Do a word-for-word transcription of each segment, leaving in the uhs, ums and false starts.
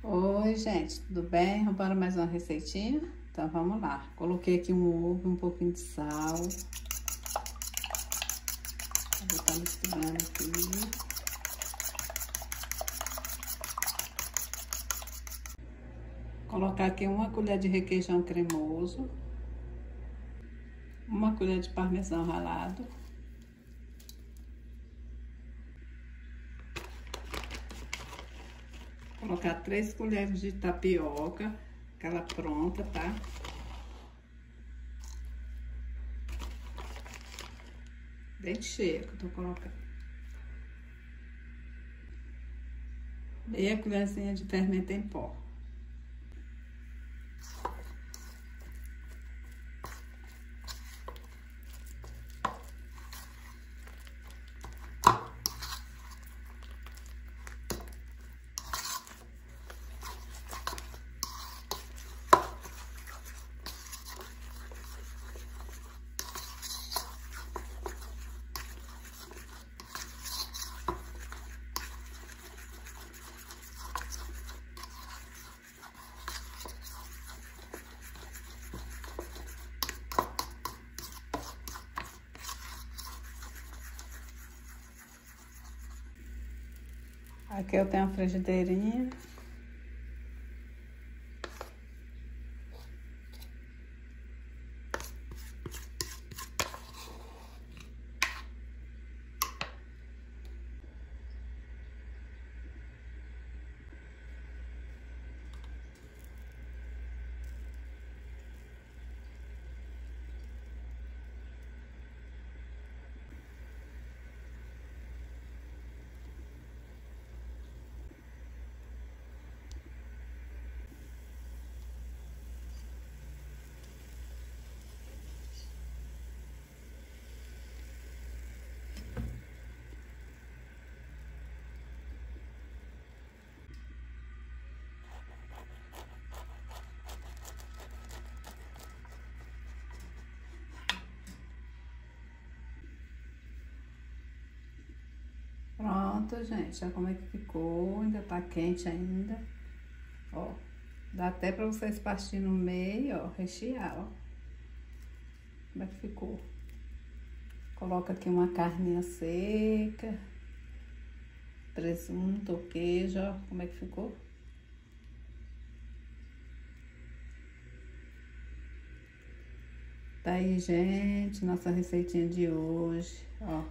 Oi, gente, tudo bem? Vamos para mais uma receitinha? Então, vamos lá. Coloquei aqui um ovo, um pouquinho de sal. Vou estar misturando aqui. Colocar aqui uma colher de requeijão cremoso. Uma colher de parmesão ralado. Colocar três colheres de tapioca, aquela pronta, tá? Bem cheia que eu tô colocando. Meia colherzinha de fermento em pó. Aqui eu tenho a frigideirinha. Pronto, gente, olha como é que ficou, ainda tá quente ainda, ó, dá até pra vocês partir no meio, ó, rechear, ó, como é que ficou. Coloca aqui uma carninha seca, presunto, queijo, ó, como é que ficou. Tá aí, gente, nossa receitinha de hoje, ó.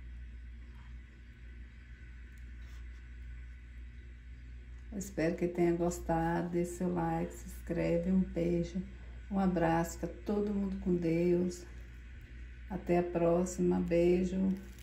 Espero que tenha gostado. Deixe seu like, se inscreve, um beijo, um abraço, fica todo mundo com Deus. Até a próxima, beijo.